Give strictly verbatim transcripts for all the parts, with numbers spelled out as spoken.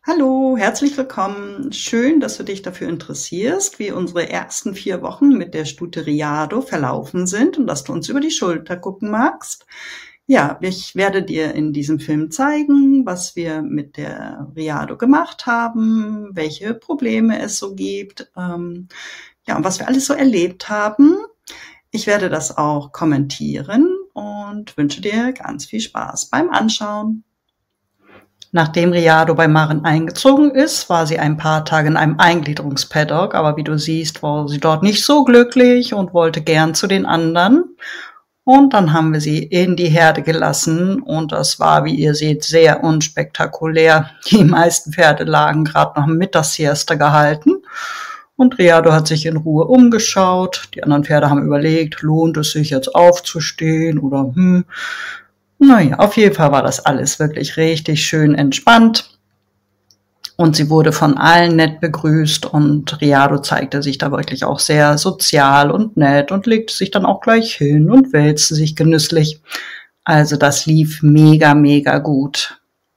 Hallo, herzlich willkommen. Schön, dass du dich dafür interessierst, wie unsere ersten vier Wochen mit der Stute Riado verlaufen sind und dass du uns über die Schulter gucken magst. Ja, ich werde dir in diesem Film zeigen, was wir mit der Riado gemacht haben, welche Probleme es so gibt, ähm, ja, und was wir alles so erlebt haben. Ich werde das auch kommentieren und wünsche dir ganz viel Spaß beim Anschauen. Nachdem Riado bei Maren eingezogen ist, war sie ein paar Tage in einem Eingliederungspaddock, aber wie du siehst, war sie dort nicht so glücklich und wollte gern zu den anderen. Und dann haben wir sie in die Herde gelassen und das war, wie ihr seht, sehr unspektakulär. Die meisten Pferde lagen gerade noch Mittagssiesta gehalten und Riado hat sich in Ruhe umgeschaut. Die anderen Pferde haben überlegt, lohnt es sich jetzt aufzustehen oder hm. Naja, auf jeden Fall war das alles wirklich richtig schön entspannt und sie wurde von allen nett begrüßt und Riado zeigte sich da wirklich auch sehr sozial und nett und legte sich dann auch gleich hin und wälzte sich genüsslich. Also das lief mega, mega gut.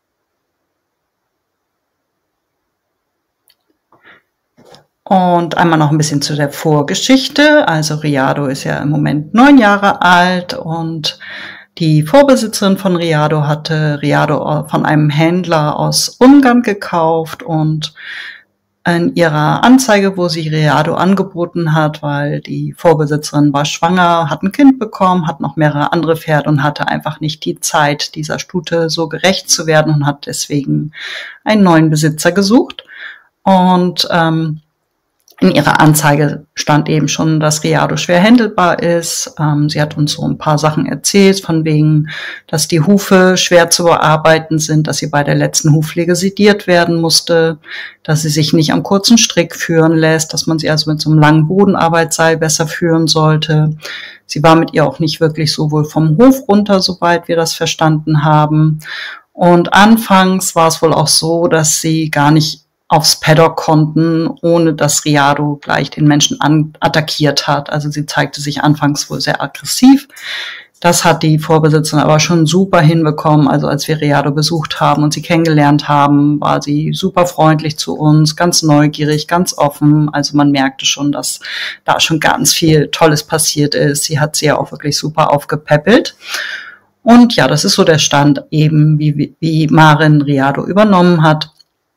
Und einmal noch ein bisschen zu der Vorgeschichte. Also Riado ist ja im Moment neun Jahre alt und die Vorbesitzerin von Riado hatte Riado von einem Händler aus Ungarn gekauft und in ihrer Anzeige, wo sie Riado angeboten hat, weil die Vorbesitzerin war schwanger, hat ein Kind bekommen, hat noch mehrere andere Pferde und hatte einfach nicht die Zeit, dieser Stute so gerecht zu werden und hat deswegen einen neuen Besitzer gesucht. Und ähm, in ihrer Anzeige stand eben schon, dass Riado schwer händelbar ist. Ähm, sie hat uns so ein paar Sachen erzählt, von wegen, dass die Hufe schwer zu bearbeiten sind, dass sie bei der letzten Hufpflege sediert werden musste, dass sie sich nicht am kurzen Strick führen lässt, dass man sie also mit so einem langen Bodenarbeitsseil besser führen sollte. Sie war mit ihr auch nicht wirklich so wohl vom Hof runter, soweit wir das verstanden haben. Und anfangs war es wohl auch so, dass sie gar nicht aufs Paddock konnten, ohne dass Riado gleich den Menschen an, attackiert hat. Also sie zeigte sich anfangs wohl sehr aggressiv. Das hat die Vorbesitzerin aber schon super hinbekommen. Also als wir Riado besucht haben und sie kennengelernt haben, war sie super freundlich zu uns, ganz neugierig, ganz offen. Also man merkte schon, dass da schon ganz viel Tolles passiert ist. Sie hat sie ja auch wirklich super aufgepäppelt. Und ja, das ist so der Stand eben, wie, wie Maren Riado übernommen hat.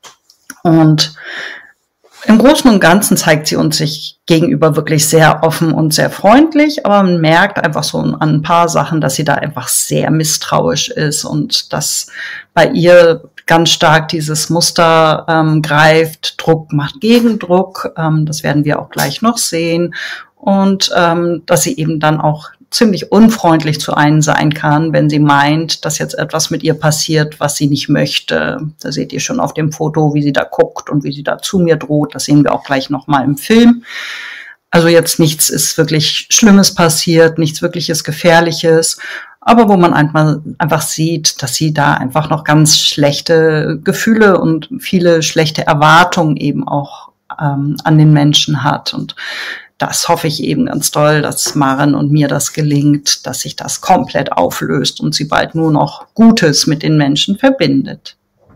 Und im Großen und Ganzen zeigt sie uns sich gegenüber wirklich sehr offen und sehr freundlich, aber man merkt einfach so an ein paar Sachen, dass sie da einfach sehr misstrauisch ist und dass bei ihr ganz stark dieses Muster ähm, greift, Druck macht Gegendruck, ähm, das werden wir auch gleich noch sehen und ähm, dass sie eben dann auch ziemlich unfreundlich zu einem sein kann, wenn sie meint, dass jetzt etwas mit ihr passiert, was sie nicht möchte. Da seht ihr schon auf dem Foto, wie sie da guckt und wie sie da zu mir droht. Das sehen wir auch gleich nochmal im Film. Also jetzt nichts ist wirklich Schlimmes passiert, nichts wirkliches Gefährliches, aber wo man einfach, einfach sieht, dass sie da einfach noch ganz schlechte Gefühle und viele schlechte Erwartungen eben auch ähm, an den Menschen hat. Und das hoffe ich eben ganz doll, dass Maren und mir das gelingt, dass sich das komplett auflöst und sie bald nur noch Gutes mit den Menschen verbindet.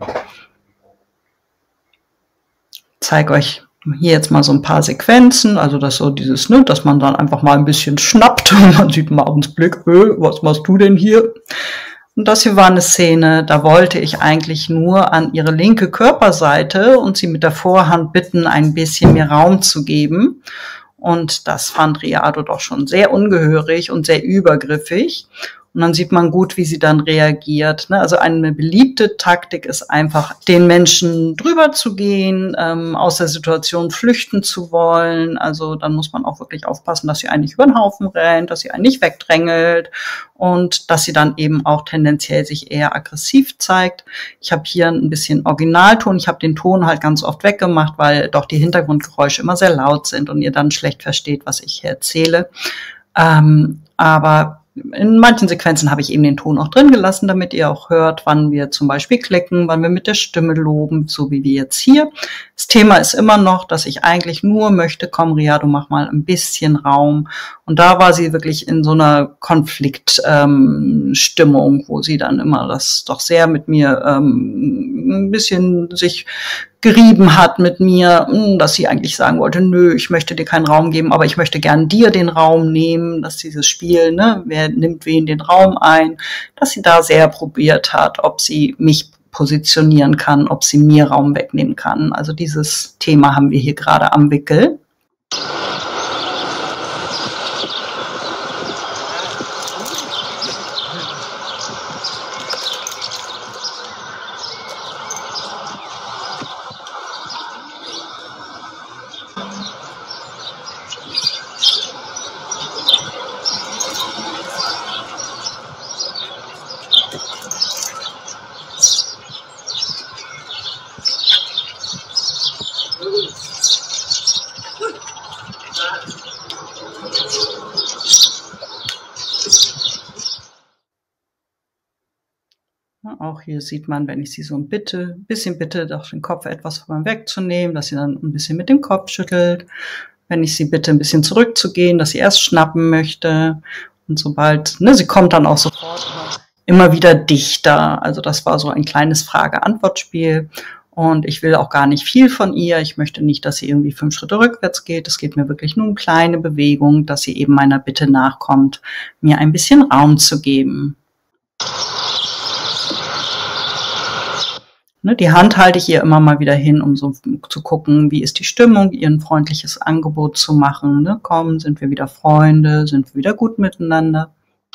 Ich zeige euch hier jetzt mal so ein paar Sequenzen, also das so dieses, ne, dass man dann einfach mal ein bisschen schnappt und man sieht Marens Blick, was machst du denn hier? Und das hier war eine Szene, da wollte ich eigentlich nur an ihre linke Körperseite und sie mit der Vorhand bitten, ein bisschen mehr Raum zu geben. Und das fand Riado doch schon sehr ungehörig und sehr übergriffig. Und dann sieht man gut, wie sie dann reagiert. Also eine beliebte Taktik ist einfach, den Menschen drüber zu gehen, ähm, aus der Situation flüchten zu wollen. Also dann muss man auch wirklich aufpassen, dass sie einen nicht über den Haufen rennt, dass sie einen nicht wegdrängelt und dass sie dann eben auch tendenziell sich eher aggressiv zeigt. Ich habe hier ein bisschen Originalton. Ich habe den Ton halt ganz oft weggemacht, weil doch die Hintergrundgeräusche immer sehr laut sind und ihr dann schlecht versteht, was ich hier erzähle. Ähm, aber in manchen Sequenzen habe ich eben den Ton auch drin gelassen, damit ihr auch hört, wann wir zum Beispiel klicken, wann wir mit der Stimme loben, so wie wir jetzt hier. Das Thema ist immer noch, dass ich eigentlich nur möchte, komm Riado, mach mal ein bisschen Raum. Und da war sie wirklich in so einer Konfliktstimmung, ähm, wo sie dann immer das doch sehr mit mir ähm, ein bisschen sich gerieben hat mit mir, dass sie eigentlich sagen wollte, nö, ich möchte dir keinen Raum geben, aber ich möchte gern dir den Raum nehmen, dass dieses Spiel, ne, wer nimmt wen den Raum ein, dass sie da sehr probiert hat, ob sie mich positionieren kann, ob sie mir Raum wegnehmen kann. Also dieses Thema haben wir hier gerade am Wickel. Auch hier sieht man, wenn ich sie so ein bitte, bisschen bitte, doch den Kopf etwas von mir wegzunehmen, dass sie dann ein bisschen mit dem Kopf schüttelt. Wenn ich sie bitte, ein bisschen zurückzugehen, dass sie erst schnappen möchte. Und sobald, ne, sie kommt dann auch sofort immer wieder dichter. Also das war so ein kleines Frage-Antwort-Spiel. Und ich will auch gar nicht viel von ihr. Ich möchte nicht, dass sie irgendwie fünf Schritte rückwärts geht. Es geht mir wirklich nur um kleine Bewegungen, dass sie eben meiner Bitte nachkommt, mir ein bisschen Raum zu geben. Die Hand halte ich ihr immer mal wieder hin, um so zu gucken, wie ist die Stimmung, ihr ein freundliches Angebot zu machen. Ne? Komm, sind wir wieder Freunde, sind wir wieder gut miteinander.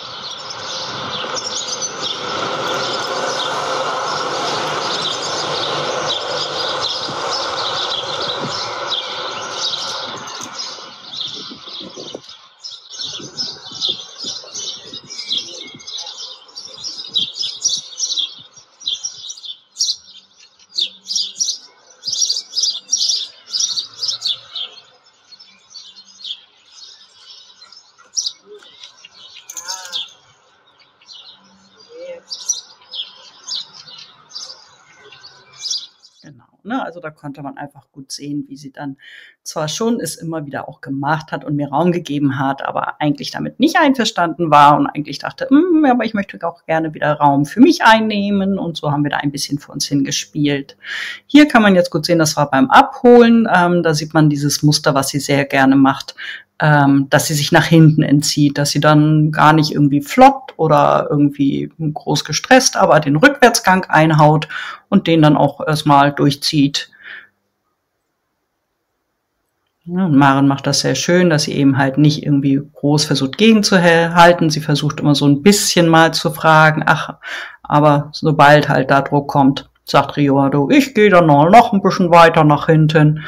Genau, ne? Also da konnte man einfach gut sehen, wie sie dann zwar schon es immer wieder auch gemacht hat und mir Raum gegeben hat, aber eigentlich damit nicht einverstanden war und eigentlich dachte, hm, aber ich möchte auch gerne wieder Raum für mich einnehmen, und so haben wir da ein bisschen vor uns hingespielt. Hier kann man jetzt gut sehen, das war beim Abholen, ähm, da sieht man dieses Muster, was sie sehr gerne macht, ähm, dass sie sich nach hinten entzieht, dass sie dann gar nicht irgendwie flott oder irgendwie groß gestresst, aber den Rückwärtsgang einhaut und den dann auch erstmal durchzieht. Ja, und Maren macht das sehr schön, dass sie eben halt nicht irgendwie groß versucht gegenzuhalten. Sie versucht immer so ein bisschen mal zu fragen, ach, aber sobald halt da Druck kommt, sagt Riado, ich gehe dann noch ein bisschen weiter nach hinten.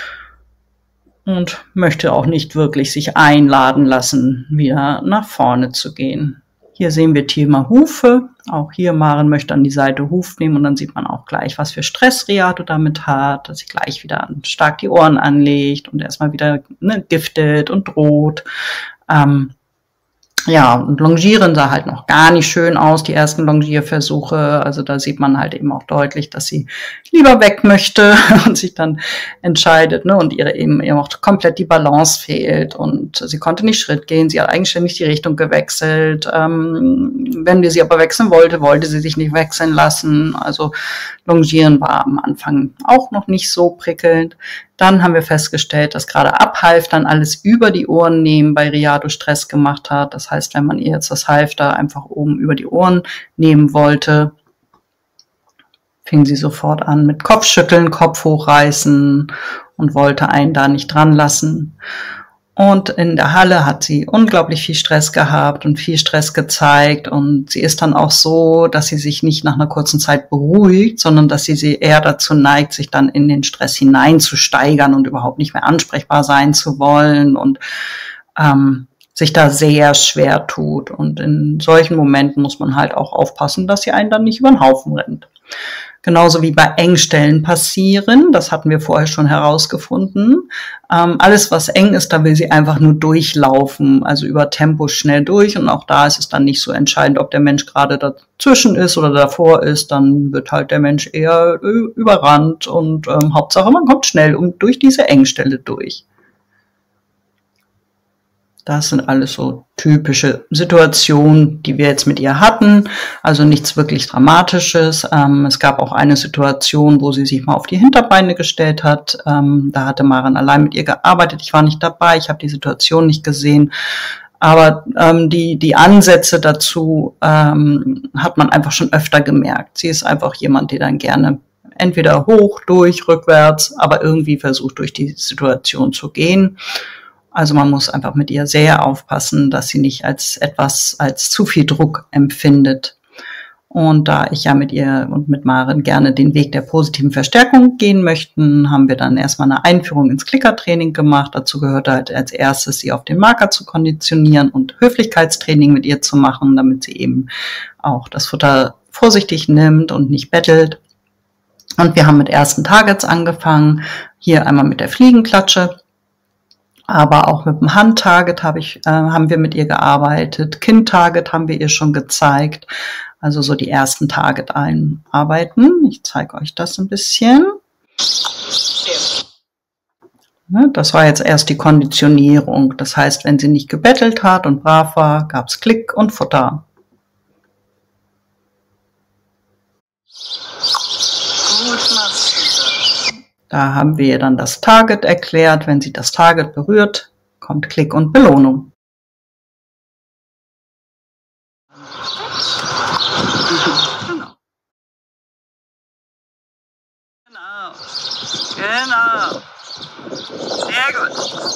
Und möchte auch nicht wirklich sich einladen lassen, wieder nach vorne zu gehen. Hier sehen wir Thema Hufe. Auch hier Maren möchte an die Seite Huf nehmen und dann sieht man auch gleich, was für Stress Riado damit hat, dass sie gleich wieder stark die Ohren anlegt und erstmal wieder ne, giftet und droht. Ähm, Ja, und Longieren sah halt noch gar nicht schön aus, die ersten Longierversuche. Also da sieht man halt eben auch deutlich, dass sie lieber weg möchte und sich dann entscheidet, ne, und ihr eben, ihr auch komplett die Balance fehlt und sie konnte nicht Schritt gehen. Sie hat eigenständig die Richtung gewechselt. Ähm, wenn wir sie aber wechseln wollte, wollte sie sich nicht wechseln lassen. Also Longieren war am Anfang auch noch nicht so prickelnd. Dann haben wir festgestellt, dass gerade Abhalf dann alles über die Ohren nehmen bei Riado Stress gemacht hat. Das heißt, wenn man ihr jetzt das Halfter einfach oben über die Ohren nehmen wollte, fing sie sofort an mit Kopfschütteln, Kopf hochreißen und wollte einen da nicht dran lassen. Und in der Halle hat sie unglaublich viel Stress gehabt und viel Stress gezeigt. Und sie ist dann auch so, dass sie sich nicht nach einer kurzen Zeit beruhigt, sondern dass sie, sie eher dazu neigt, sich dann in den Stress hineinzusteigern und überhaupt nicht mehr ansprechbar sein zu wollen und ähm, sich da sehr schwer tut. Und in solchen Momenten muss man halt auch aufpassen, dass sie einen dann nicht über den Haufen rennt. genauso wie bei Engstellen passieren. Das hatten wir vorher schon herausgefunden. Ähm, alles, was eng ist, da will sie einfach nur durchlaufen, also über Tempo schnell durch. Und auch da ist es dann nicht so entscheidend, ob der Mensch gerade dazwischen ist oder davor ist. Dann wird halt der Mensch eher überrannt und ähm, Hauptsache, man kommt schnell und durch diese Engstelle durch. Das sind alles so typische Situationen, die wir jetzt mit ihr hatten. Also nichts wirklich Dramatisches. Ähm, es gab auch eine Situation, wo sie sich mal auf die Hinterbeine gestellt hat. Ähm, da hatte Maren allein mit ihr gearbeitet. Ich war nicht dabei. Ich habe die Situation nicht gesehen. Aber ähm, die, die Ansätze dazu ähm, hat man einfach schon öfter gemerkt. Sie ist einfach jemand, der dann gerne entweder hoch, durch, rückwärts, aber irgendwie versucht, durch die Situation zu gehen. Also man muss einfach mit ihr sehr aufpassen, dass sie nicht als etwas, als zu viel Druck empfindet. Und da ich ja mit ihr und mit Maren gerne den Weg der positiven Verstärkung gehen möchten, haben wir dann erstmal eine Einführung ins Klickertraining gemacht. Dazu gehörte halt als erstes, sie auf den Marker zu konditionieren und Höflichkeitstraining mit ihr zu machen, damit sie eben auch das Futter vorsichtig nimmt und nicht bettelt. Und wir haben mit ersten Targets angefangen. Hier einmal mit der Fliegenklatsche. Aber auch mit dem Handtarget habe ich, äh, haben wir mit ihr gearbeitet. Kinntarget haben wir ihr schon gezeigt. Also so die ersten Target-Einarbeiten. Ich zeige euch das ein bisschen. Das war jetzt erst die Konditionierung. Das heißt, wenn sie nicht gebettelt hat und brav war, gab es Klick und Futter. Da haben wir dann das Target erklärt. Wenn sie das Target berührt, kommt Klick und Belohnung. Genau. Genau. Sehr gut.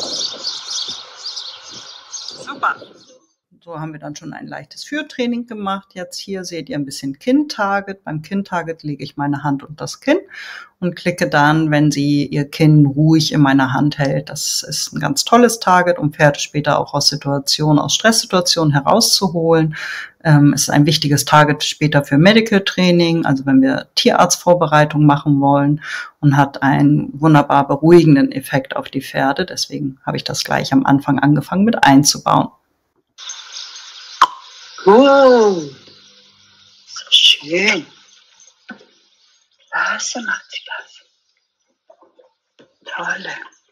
Super. So haben wir dann schon ein leichtes Führtraining gemacht. Jetzt hier seht ihr ein bisschen Kinn-Target. Beim Kinn-Target lege ich meine Hand unter das Kinn und klicke dann, wenn sie ihr Kinn ruhig in meiner Hand hält. Das ist ein ganz tolles Target, um Pferde später auch aus Situationen, aus Stresssituationen herauszuholen. Ähm, ist ein wichtiges Target später für Medical Training, also wenn wir Tierarztvorbereitung machen wollen, und hat einen wunderbar beruhigenden Effekt auf die Pferde. Deswegen habe ich das gleich am Anfang angefangen mit einzubauen. Wow, so schön. Was macht sie das? Tolle.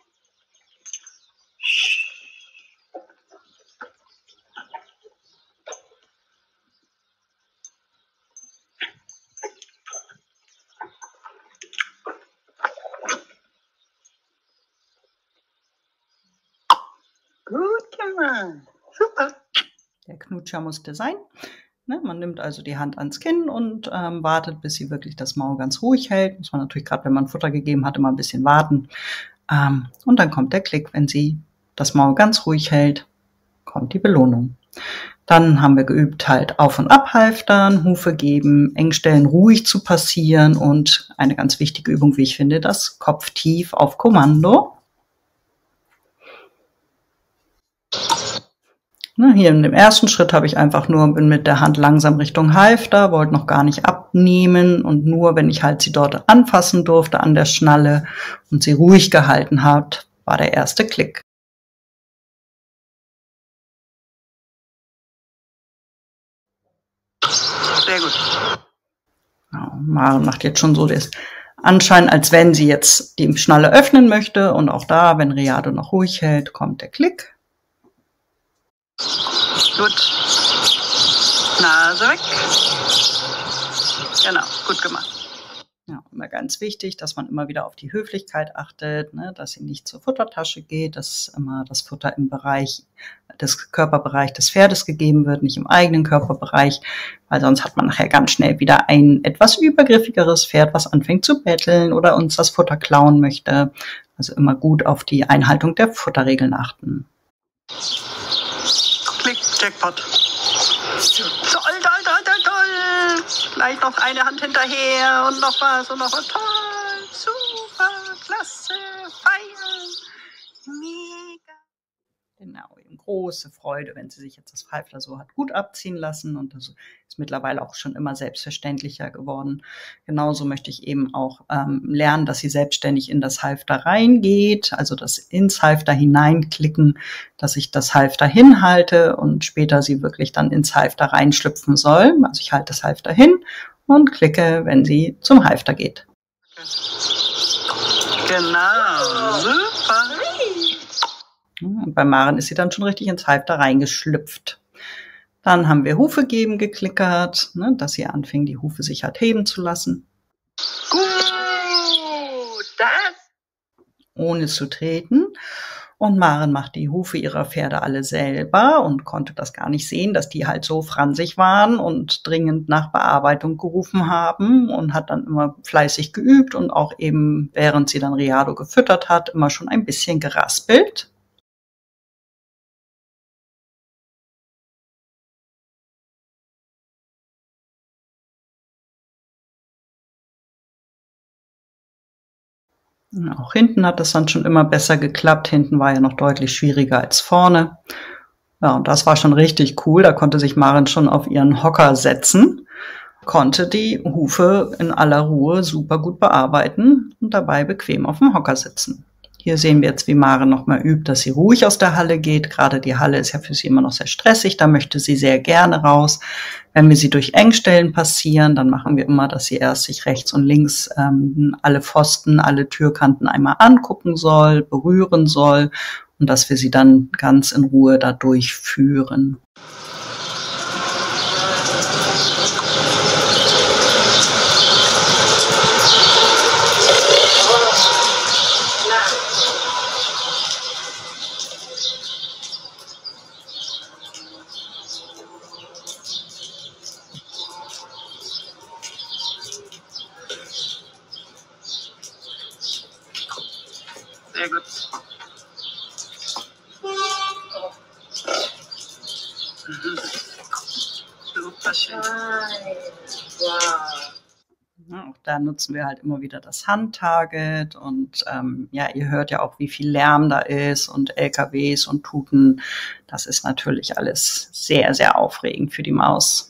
Gut gemacht. Super. Der Knutscher musste sein. Ne, man nimmt also die Hand ans Kinn und ähm, wartet, bis sie wirklich das Maul ganz ruhig hält. Muss man natürlich gerade, wenn man Futter gegeben hat, immer ein bisschen warten. Ähm, und dann kommt der Klick. Wenn sie das Maul ganz ruhig hält, kommt die Belohnung. Dann haben wir geübt, halt auf- und abhalftern, Hufe geben, Engstellen ruhig zu passieren und eine ganz wichtige Übung, wie ich finde, das Kopf tief auf Kommando. Hier in dem ersten Schritt habe ich einfach nur, bin mit der Hand langsam Richtung Halfter, wollte noch gar nicht abnehmen und nur, wenn ich halt sie dort anfassen durfte an der Schnalle und sie ruhig gehalten hat, war der erste Klick. Sehr gut. Ja, Maren macht jetzt schon so das Anschein, als wenn sie jetzt die Schnalle öffnen möchte, und auch da, wenn Riado noch ruhig hält, kommt der Klick. Gut. Nase weg. Genau, gut gemacht. Ja, immer ganz wichtig, dass man immer wieder auf die Höflichkeit achtet, ne, dass sie nicht zur Futtertasche geht, dass immer das Futter im Bereich des Körperbereich des Pferdes gegeben wird, nicht im eigenen Körperbereich, weil sonst hat man nachher ganz schnell wieder ein etwas übergriffigeres Pferd, was anfängt zu betteln oder uns das Futter klauen möchte. Also immer gut auf die Einhaltung der Futterregeln achten. Klick, Jackpot. Toll, toll, toll, toll, toll. Gleich noch eine Hand hinterher und noch was und noch was. Toll, super, klasse, feiern, mega. Genau, im große Freude, wenn sie sich jetzt das Halfter so hat gut abziehen lassen. Und das ist mittlerweile auch schon immer selbstverständlicher geworden. Genauso möchte ich eben auch ähm, lernen, dass sie selbstständig in das Halfter reingeht, also das ins Halfter hineinklicken, dass ich das Halfter hinhalte und später sie wirklich dann ins Halfter reinschlüpfen soll. Also ich halte das Halfter hin und klicke, wenn sie zum Halfter geht. Genau, super. Und bei Maren ist sie dann schon richtig ins Halfter reingeschlüpft. Dann haben wir Hufe geben geklickert, ne, dass sie anfing, die Hufe sich hat heben zu lassen. Gut, das. Ohne zu treten. Und Maren macht die Hufe ihrer Pferde alle selber und konnte das gar nicht sehen, dass die halt so fransig waren und dringend nach Bearbeitung gerufen haben und hat dann immer fleißig geübt und auch eben, während sie dann Riado gefüttert hat, immer schon ein bisschen geraspelt. Auch hinten hat das dann schon immer besser geklappt. Hinten war ja noch deutlich schwieriger als vorne. Ja, und das war schon richtig cool. Da konnte sich Maren schon auf ihren Hocker setzen, konnte die Hufe in aller Ruhe super gut bearbeiten und dabei bequem auf dem Hocker sitzen. Hier sehen wir jetzt, wie Maren nochmal übt, dass sie ruhig aus der Halle geht. Gerade die Halle ist ja für sie immer noch sehr stressig, da möchte sie sehr gerne raus. Wenn wir sie durch Engstellen passieren, dann machen wir immer, dass sie erst sich rechts und links ähm, alle Pfosten, alle Türkanten einmal angucken soll, berühren soll und dass wir sie dann ganz in Ruhe da durchführen. Sehr gut. Super schön. Wow. Ja, auch da nutzen wir halt immer wieder das Handtarget und ähm, ja, ihr hört ja auch, wie viel Lärm da ist und L K Ws und Tuten. Das ist natürlich alles sehr, sehr aufregend für die Maus.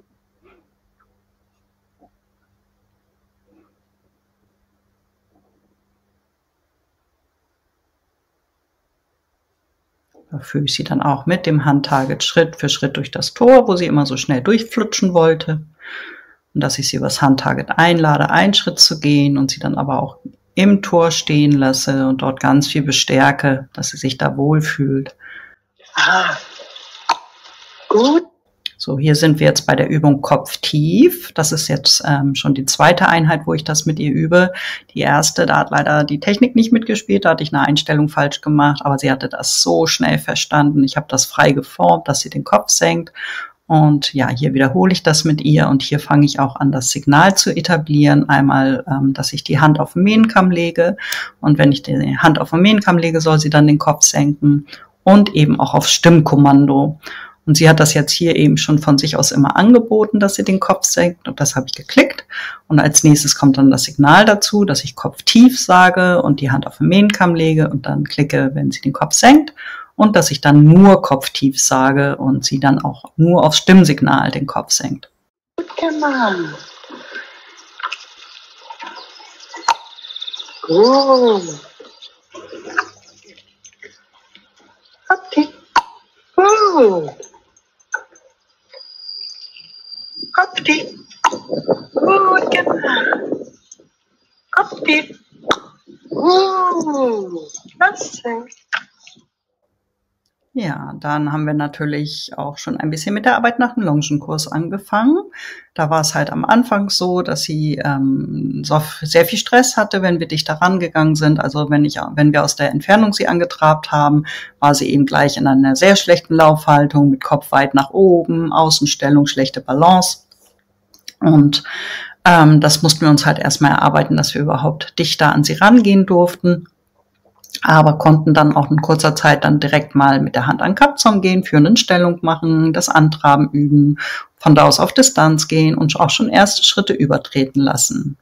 Da führe ich sie dann auch mit dem Handtarget Schritt für Schritt durch das Tor, wo sie immer so schnell durchflutschen wollte. Und dass ich sie übers Handtarget einlade, einen Schritt zu gehen und sie dann aber auch im Tor stehen lasse und dort ganz viel bestärke, dass sie sich da wohlfühlt. Ah, gut. So, hier sind wir jetzt bei der Übung Kopf tief. Das ist jetzt ähm, schon die zweite Einheit, wo ich das mit ihr übe. Die erste, da hat leider die Technik nicht mitgespielt, da hatte ich eine Einstellung falsch gemacht, aber sie hatte das so schnell verstanden. Ich habe das frei geformt, dass sie den Kopf senkt. Und ja, hier wiederhole ich das mit ihr und hier fange ich auch an, das Signal zu etablieren. Einmal, ähm, dass ich die Hand auf den Mähnenkamm lege und wenn ich die Hand auf den Mähnenkamm lege, soll sie dann den Kopf senken und eben auch auf Stimmkommando. Und sie hat das jetzt hier eben schon von sich aus immer angeboten, dass sie den Kopf senkt. Und das habe ich geklickt. Und als nächstes kommt dann das Signal dazu, dass ich Kopf tief sage und die Hand auf den Mähnenkamm lege und dann klicke, wenn sie den Kopf senkt. Und dass ich dann nur Kopf tief sage und sie dann auch nur aufs Stimmsignal den Kopf senkt. Gut gemacht. Gut. Okay. Gut. Kopf tief. Gut gemacht. Kopf tief. Gut. Das senkt. Ja, dann haben wir natürlich auch schon ein bisschen mit der Arbeit nach dem Longenkurs angefangen. Da war es halt am Anfang so, dass sie ähm, so sehr viel Stress hatte, wenn wir dichter rangegangen sind. Also wenn ich, wenn wir aus der Entfernung sie angetrabt haben, war sie eben gleich in einer sehr schlechten Laufhaltung mit Kopf weit nach oben, Außenstellung, schlechte Balance. Und ähm, das mussten wir uns halt erstmal erarbeiten, dass wir überhaupt dichter an sie rangehen durften. Aber konnten dann auch in kurzer Zeit dann direkt mal mit der Hand an den Kappzaum gehen, führenden Stellung machen, das Antraben üben, von da aus auf Distanz gehen und auch schon erste Schritte übertreten lassen.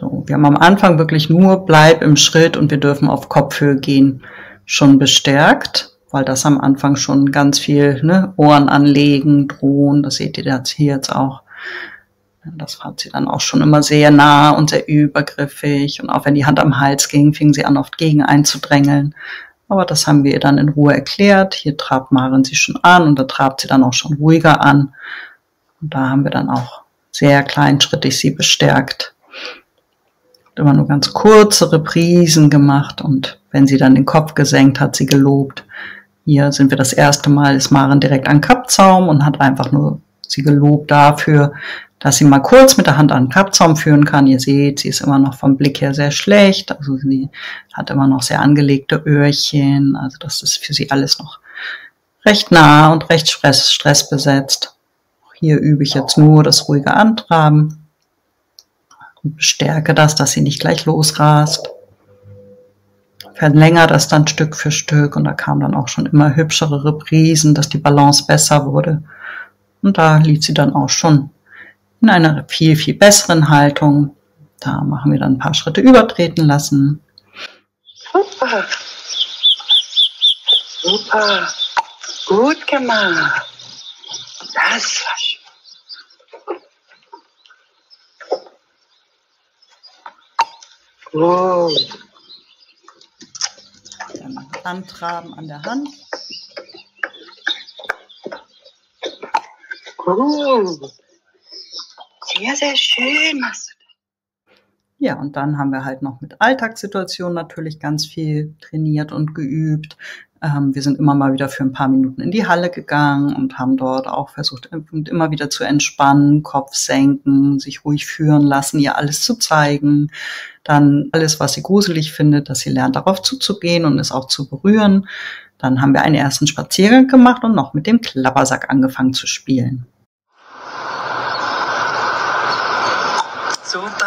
So, wir haben am Anfang wirklich nur bleib im Schritt und wir dürfen auf Kopfhöhe gehen schon bestärkt, weil das am Anfang schon ganz viel, ne, Ohren anlegen, drohen, das seht ihr jetzt hier jetzt auch. Das hat sie dann auch schon immer sehr nah und sehr übergriffig. Und auch wenn die Hand am Hals ging, fing sie an, oft gegen einzudrängeln. Aber das haben wir ihr dann in Ruhe erklärt. Hier trabt Maren sie schon an und da trabt sie dann auch schon ruhiger an. Und da haben wir dann auch sehr kleinschrittig sie bestärkt. Immer nur ganz kurze Reprisen gemacht und wenn sie dann den Kopf gesenkt hat, sie gelobt. Hier sind wir das erste Mal, ist Maren direkt an Kappzaum und hat einfach nur sie gelobt dafür, dass sie mal kurz mit der Hand an den Kappzaum führen kann. Ihr seht, sie ist immer noch vom Blick her sehr schlecht, also sie hat immer noch sehr angelegte Öhrchen, also das ist für sie alles noch recht nah und recht stress, stressbesetzt. Hier übe ich jetzt nur das ruhige Antraben. Und bestärke das, dass sie nicht gleich losrast. Verlängere das dann Stück für Stück und da kamen dann auch schon immer hübschere Reprisen, dass die Balance besser wurde. Und da lief sie dann auch schon in einer viel, viel besseren Haltung. Da machen wir dann ein paar Schritte übertreten lassen. Super. Super. Gut gemacht. Das war schön. Gut. Dann antraben an der Hand. Gut. Sehr, sehr schön machst du das. Ja, und dann haben wir halt noch mit Alltagssituationen natürlich ganz viel trainiert und geübt. Ähm, wir sind immer mal wieder für ein paar Minuten in die Halle gegangen und haben dort auch versucht, immer wieder zu entspannen, Kopf senken, sich ruhig führen lassen, ihr alles zu zeigen. Dann alles, was sie gruselig findet, dass sie lernt, darauf zuzugehen und es auch zu berühren. Dann haben wir einen ersten Spaziergang gemacht und noch mit dem Klappersack angefangen zu spielen. Super.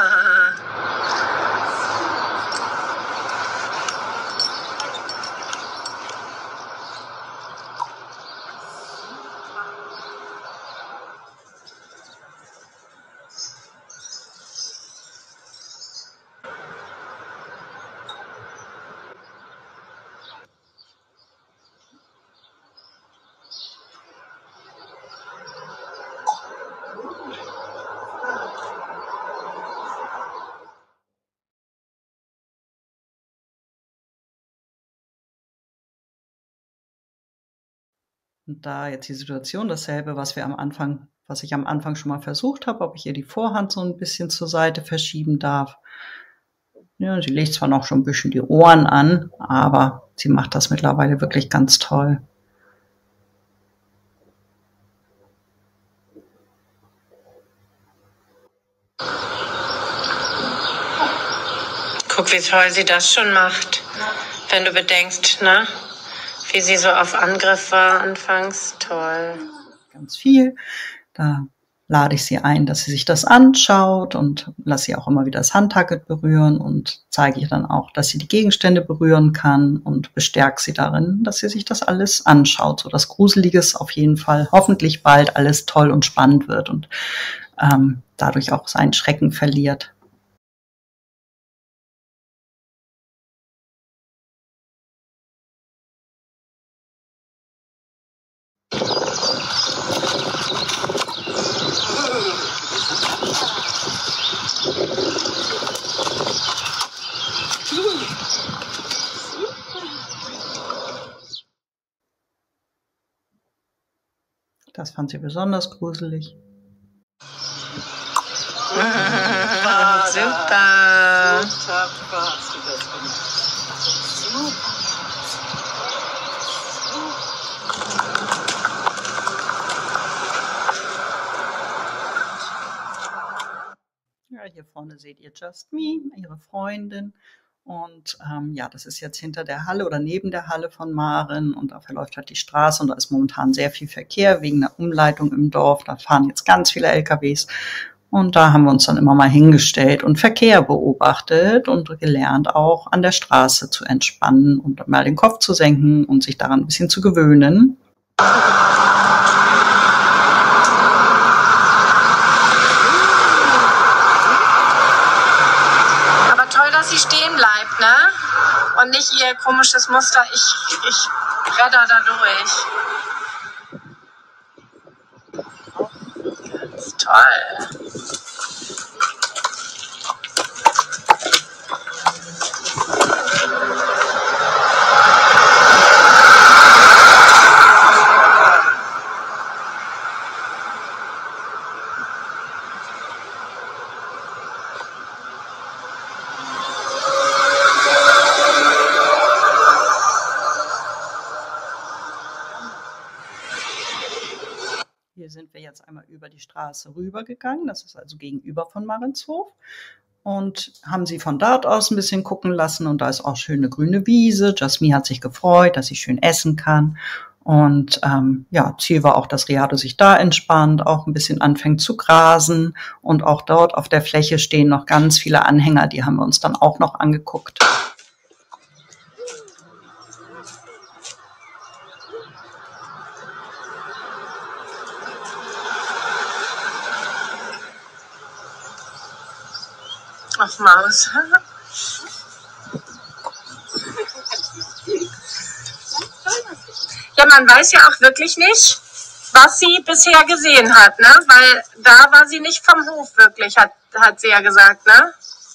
Und da jetzt die Situation dasselbe, was wir am Anfang, was ich am Anfang schon mal versucht habe, ob ich ihr die Vorhand so ein bisschen zur Seite verschieben darf. Ja, sie legt zwar noch schon ein bisschen die Ohren an, aber sie macht das mittlerweile wirklich ganz toll. Guck, wie toll sie das schon macht, wenn du bedenkst, ne? Wie sie so auf Angriff war anfangs. Toll. Ganz viel. Da lade ich sie ein, dass sie sich das anschaut und lasse sie auch immer wieder das Handtacket berühren und zeige ihr dann auch, dass sie die Gegenstände berühren kann und bestärke sie darin, dass sie sich das alles anschaut, so dass Gruseliges auf jeden Fall hoffentlich bald alles toll und spannend wird und ähm, dadurch auch seinen Schrecken verliert. Das fand sie besonders gruselig. Ah, super. Super hast du das gemacht. Super. Ja, hier vorne seht ihr Just Me, ihre Freundin. Und ähm, ja, das ist jetzt hinter der Halle oder neben der Halle von Maren und da verläuft halt die Straße und da ist momentan sehr viel Verkehr wegen der Umleitung im Dorf. Da fahren jetzt ganz viele L K Ws und da haben wir uns dann immer mal hingestellt und Verkehr beobachtet und gelernt auch an der Straße zu entspannen und mal den Kopf zu senken und sich daran ein bisschen zu gewöhnen. und nicht ihr komisches Muster. Ich, ich redder da durch. Ganz toll. Hier sind wir jetzt einmal über die Straße rübergegangen. Das ist also gegenüber von Marinshof. Und haben sie von dort aus ein bisschen gucken lassen. Und da ist auch schöne grüne Wiese. Jasmine hat sich gefreut, dass sie schön essen kann. Und ähm, ja, Ziel war auch, dass Riado sich da entspannt, auch ein bisschen anfängt zu grasen. Und auch dort auf der Fläche stehen noch ganz viele Anhänger. Die haben wir uns dann auch noch angeguckt. Ach, Maus. Ja, man weiß ja auch wirklich nicht, was sie bisher gesehen hat, ne? Weil da war sie nicht vom Hof wirklich, hat, hat sie ja gesagt, ne?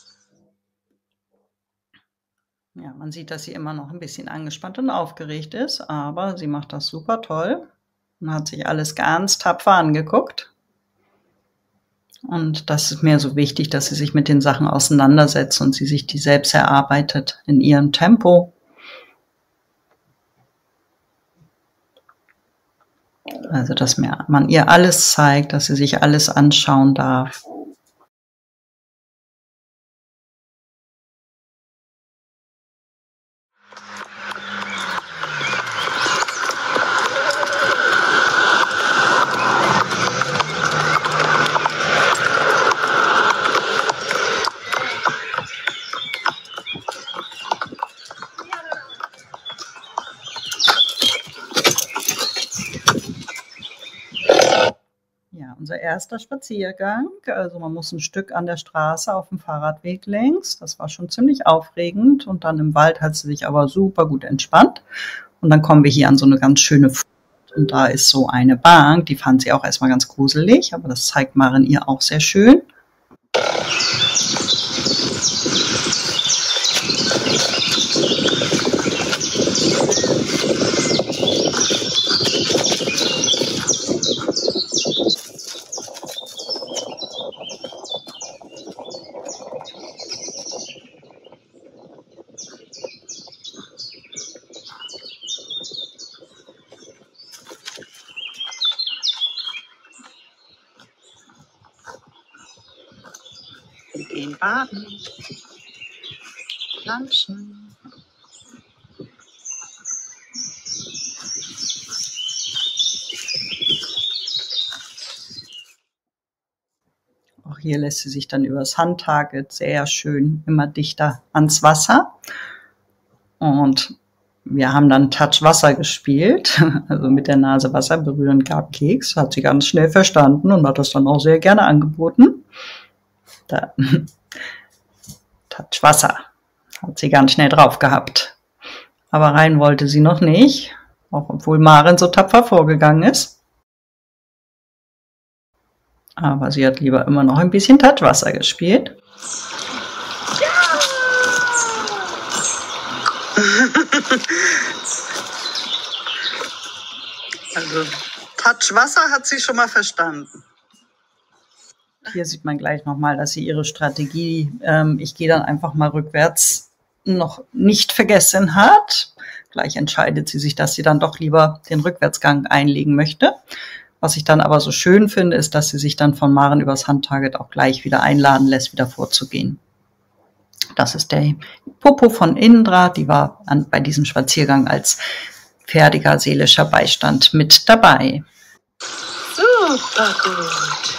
Ja, man sieht, dass sie immer noch ein bisschen angespannt und aufgeregt ist, aber sie macht das super toll und hat sich alles ganz tapfer angeguckt. Und das ist mir so wichtig, dass sie sich mit den Sachen auseinandersetzt und sie sich die selbst erarbeitet in ihrem Tempo. Also, dass man ihr alles zeigt, dass sie sich alles anschauen darf. Ja, unser erster Spaziergang. Also man muss ein Stück an der Straße auf dem Fahrradweg längs. Das war schon ziemlich aufregend. Und dann im Wald hat sie sich aber super gut entspannt. Und dann kommen wir hier an so eine ganz schöne Furt. Und da ist so eine Bank. Die fand sie auch erstmal ganz gruselig. Aber das zeigt Maren ihr auch sehr schön. Wir gehen baden, planschen. Auch hier lässt sie sich dann übers Handtarget sehr schön immer dichter ans Wasser. Und wir haben dann Touch Wasser gespielt, also mit der Nase Wasser berühren gab Keks. Hat sie ganz schnell verstanden und hat das dann auch sehr gerne angeboten. Da. Touch Wasser hat sie ganz schnell drauf gehabt. Aber rein wollte sie noch nicht, auch obwohl Maren so tapfer vorgegangen ist. Aber sie hat lieber immer noch ein bisschen Touchwasser gespielt. Also Touchwasser hat sie schon mal verstanden. Hier sieht man gleich nochmal, dass sie ihre Strategie, ähm, ich gehe dann einfach mal rückwärts, noch nicht vergessen hat. Gleich entscheidet sie sich, dass sie dann doch lieber den Rückwärtsgang einlegen möchte. Was ich dann aber so schön finde, ist, dass sie sich dann von Maren übers Handtarget auch gleich wieder einladen lässt, wieder vorzugehen. Das ist der Popo von Indra, die war an, bei diesem Spaziergang als fertiger seelischer Beistand mit dabei. Super gut.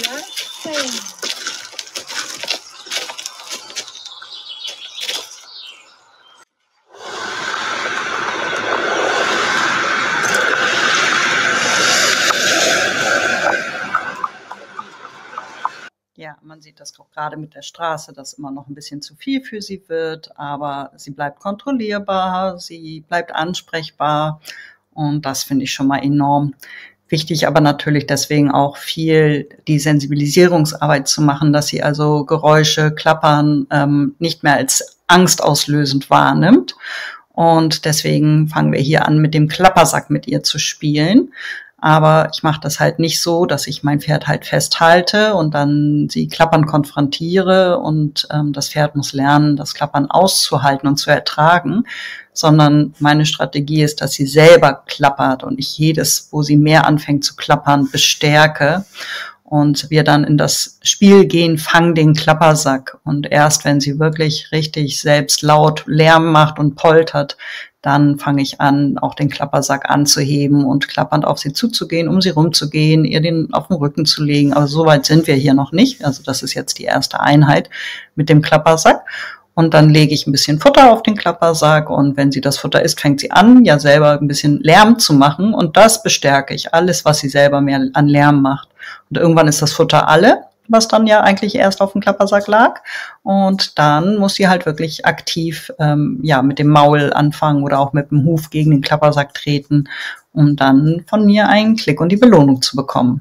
Ja, man sieht das auch gerade mit der Straße, dass immer noch ein bisschen zu viel für sie wird, aber sie bleibt kontrollierbar, sie bleibt ansprechbar und das finde ich schon mal enorm wichtig, aber natürlich deswegen auch viel die Sensibilisierungsarbeit zu machen, dass sie also Geräusche, Klappern ähm, nicht mehr als angstauslösend wahrnimmt. Und deswegen fangen wir hier an, mit dem Klappersack mit ihr zu spielen. Aber ich mache das halt nicht so, dass ich mein Pferd halt festhalte und dann sie Klappern konfrontiere und ähm, das Pferd muss lernen, das Klappern auszuhalten und zu ertragen, sondern meine Strategie ist, dass sie selber klappert und ich jedes, wo sie mehr anfängt zu klappern, bestärke und wir dann in das Spiel gehen, fang den Klappersack und erst wenn sie wirklich richtig selbst laut Lärm macht und poltert, dann fange ich an, auch den Klappersack anzuheben und klappernd auf sie zuzugehen, um sie rumzugehen, ihr den auf den Rücken zu legen. Aber so weit sind wir hier noch nicht. Also das ist jetzt die erste Einheit mit dem Klappersack. Und dann lege ich ein bisschen Futter auf den Klappersack und wenn sie das Futter isst, fängt sie an, ja selber ein bisschen Lärm zu machen und das bestärke ich, alles, was sie selber mehr an Lärm macht. Und irgendwann ist das Futter alle, was dann ja eigentlich erst auf dem Klappersack lag. Und dann muss sie halt wirklich aktiv ähm, ja mit dem Maul anfangen oder auch mit dem Huf gegen den Klappersack treten, um dann von mir einen Klick und die Belohnung zu bekommen.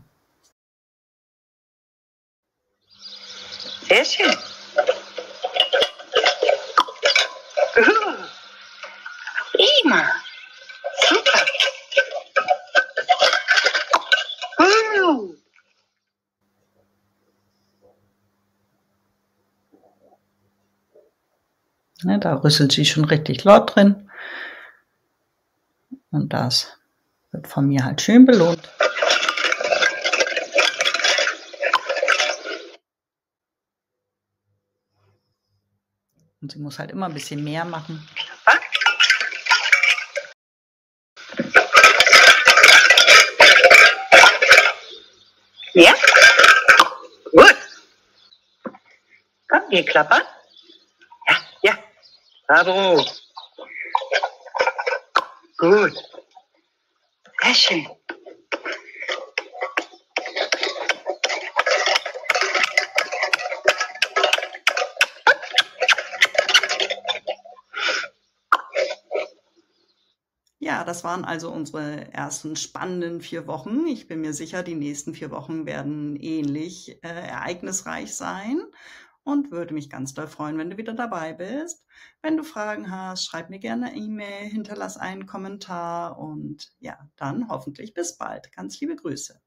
Sehr schön. Uh, prima. Super. Uh. Ne, da rüsselt sie schon richtig laut drin. Und das wird von mir halt schön belohnt. Und sie muss halt immer ein bisschen mehr machen. Ja? Gut. Komm, wir klappern. Ja, ja. Bravo. Gut. Sehr schön. Ja, das waren also unsere ersten spannenden vier Wochen. Ich bin mir sicher, die nächsten vier Wochen werden ähnlich äh, ereignisreich sein und würde mich ganz doll freuen, wenn du wieder dabei bist. Wenn du Fragen hast, schreib mir gerne eine E-Mail, hinterlass einen Kommentar und ja, dann hoffentlich bis bald. Ganz liebe Grüße.